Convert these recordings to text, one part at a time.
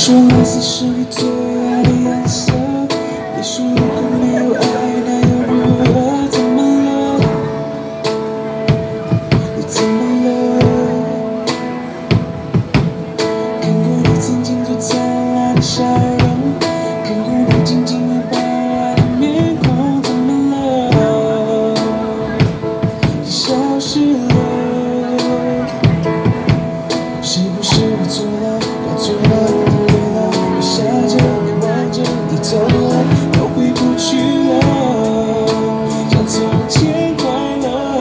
说蓝色是你最爱的颜色，你说如果没有爱，那又如何？怎么了？你怎么了？看过你曾经最灿烂的笑容，看过你紧紧拥抱爱的面孔，怎么了？你消失了。是不是我错了？搞错了？想着你望着你走了，又回不去了，像从前快乐。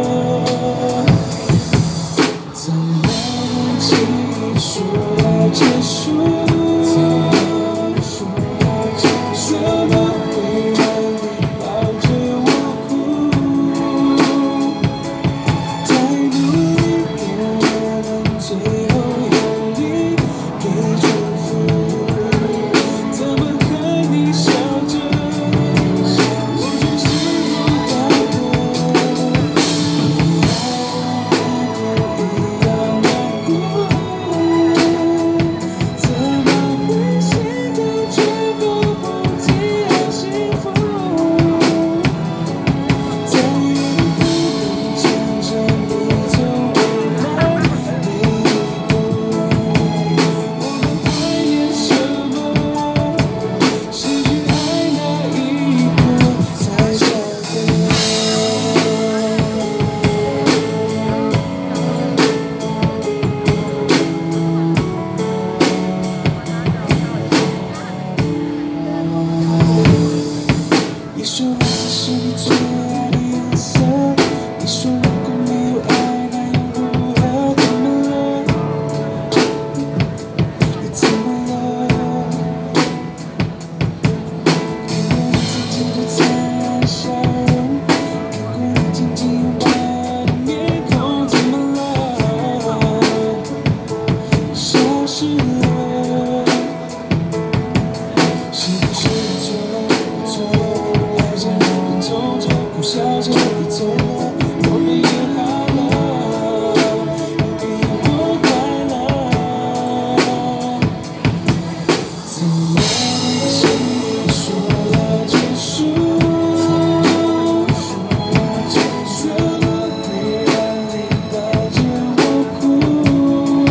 怎么能轻易说要结束？怎么会让你抱着我哭？太努力也能最后用力给祝福。你说蓝色是你最爱的颜色，你说如果没有爱，那又如何？怎么了？你怎么了？看过你曾经最灿烂的笑容，看过你紧紧拥抱爱的面孔，怎么了？消失了。是不是我错了？我错了。走着，苦笑着，你走了，我们也好了，你比我快乐。怎么能轻易说要结束？怎么会让你抱着我哭？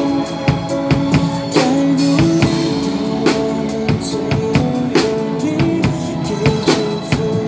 太努力，我们最后用力给祝福。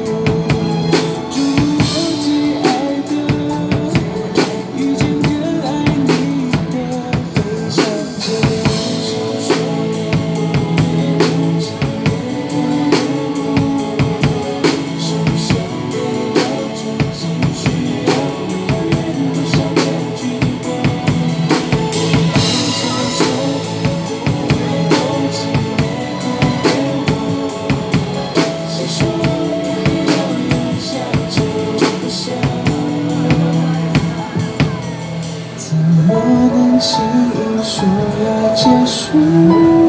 怎么能轻易说要结束？